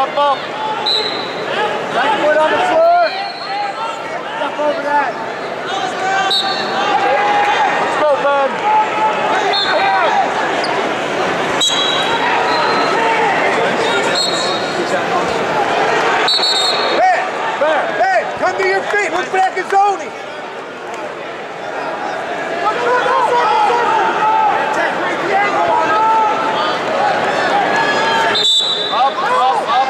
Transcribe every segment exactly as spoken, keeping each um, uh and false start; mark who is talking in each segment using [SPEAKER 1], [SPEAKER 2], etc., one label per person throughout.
[SPEAKER 1] Step up. Right foot on the floor. Step over that. Let's go, bud. Hey, hey, come to your feet. Look back at Zoni. Up, up, up.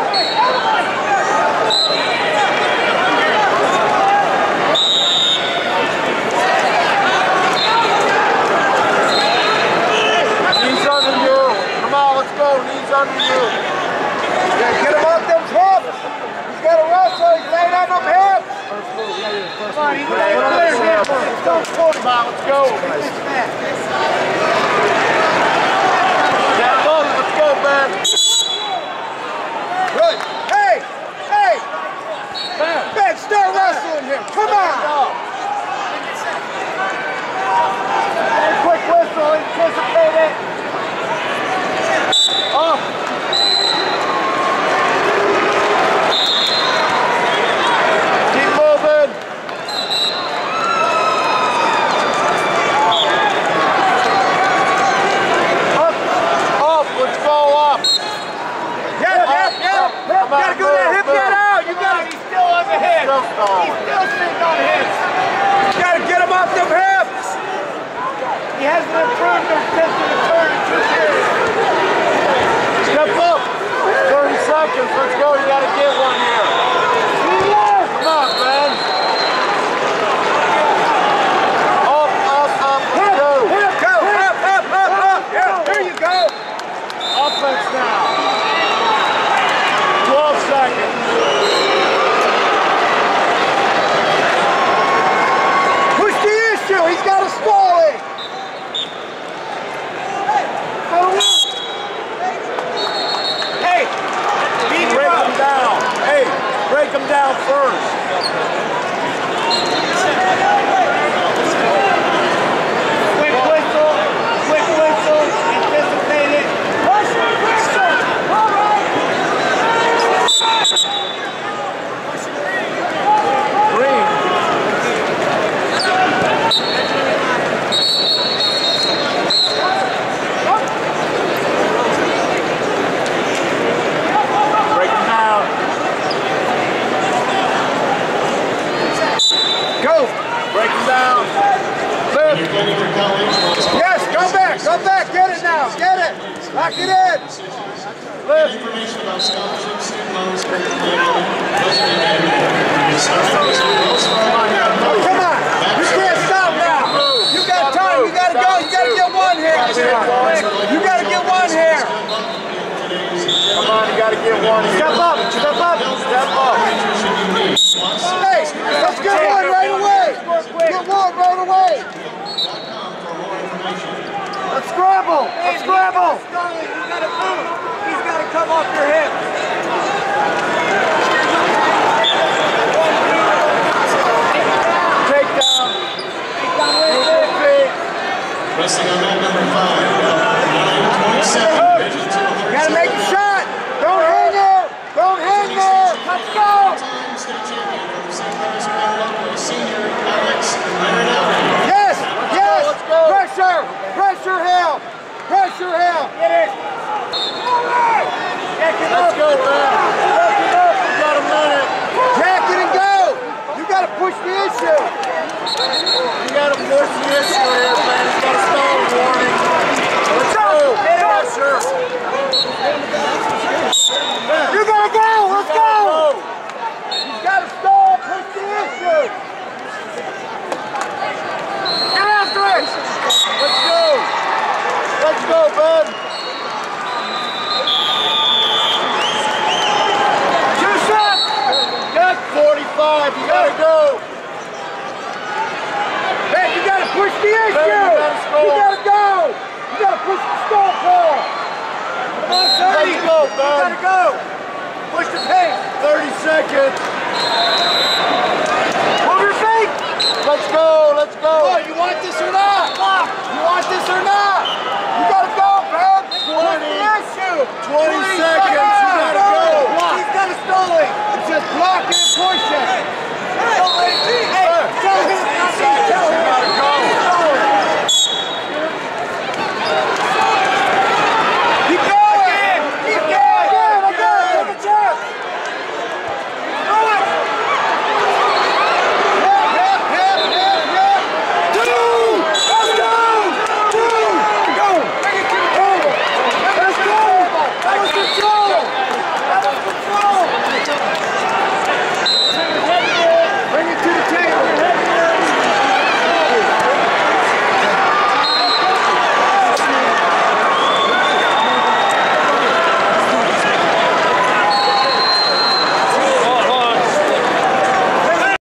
[SPEAKER 1] Knees under you. Come on, let's go. Knees under you. Yeah, get him off them hips. He's got to wrestle. He's laying on them hips. Come on, he's laying on them hips. Come on, let's go. Step up. Let's go, man. Good. Hey! Hey! Ben, start wrestling him. Come on! Quick whistle, anticipate it. Up. Keep moving. Up. Up. Let's go up. Yep, yep, yep. You gotta go that hip get out. You gotta. He's still on the hips. He's still sitting on the hips. You gotta get him off them hips. He hasn't improved their distance to turn in two years. Step up. thirty seconds. Let's go. You gotta get one here. Come on, man. Up, up, up. Let's go. Go. Up, up, up, up. Yeah, there you go. Offense now. twelve seconds. Push the issue. He's got to stall it. Hey, break him down. Hey, break him down first. Quick whistle. Quick whistle. Anticipate it. Whistle, whistle. All right. Green. Break him down. Go. Break him down. Lift. Yes, come back. Come back. Get it now. Get it. Lock it in. Lift.
[SPEAKER 2] Information about scholarships, student loans, curriculum,
[SPEAKER 1] Oh, come on. You can't stop now. You got time. You got to go. You got to get one here. You got to get one here. Come on. You got to get one here. Step up. Step up. Step up. Hey, let's get one right away. Get one right away. Let's scramble. Let's scramble. You got to move. He's got to come off your hips. Take down.
[SPEAKER 2] Wrestling on mat number five, nine twenty-seven.
[SPEAKER 1] You gotta make a shot. Don't hang there. Don't hang there. Let's go.
[SPEAKER 2] State champion from Saint Louis, Colorado, senior Alex Marinelli.
[SPEAKER 1] Yes. Yes. Let's go. Pressure. Pressure him. Pressure him. Get it. Let's go, man. Jack it up. We got a minute. Jack it and go. You gotta push the issue. You gotta push the issue here, man. You gotta stall a warning. Let's go. Pressure. You gotta go. Let's go. He's gotta stall. Push the issue. Get after it. Let's go. Let's go, bud. Two shots. Got forty-five. You gotta go. Man, you gotta push the issue. Man, you, gotta you gotta go. You gotta push the stall ball. Come on, thirty. Let's go, bud. You gotta go. Push the pace. thirty seconds. Move your feet. Let's go. Let's go. Oh, you want this or not? You want this or not? You gotta go, man. twenty. twenty seconds. You gotta go. Torsion.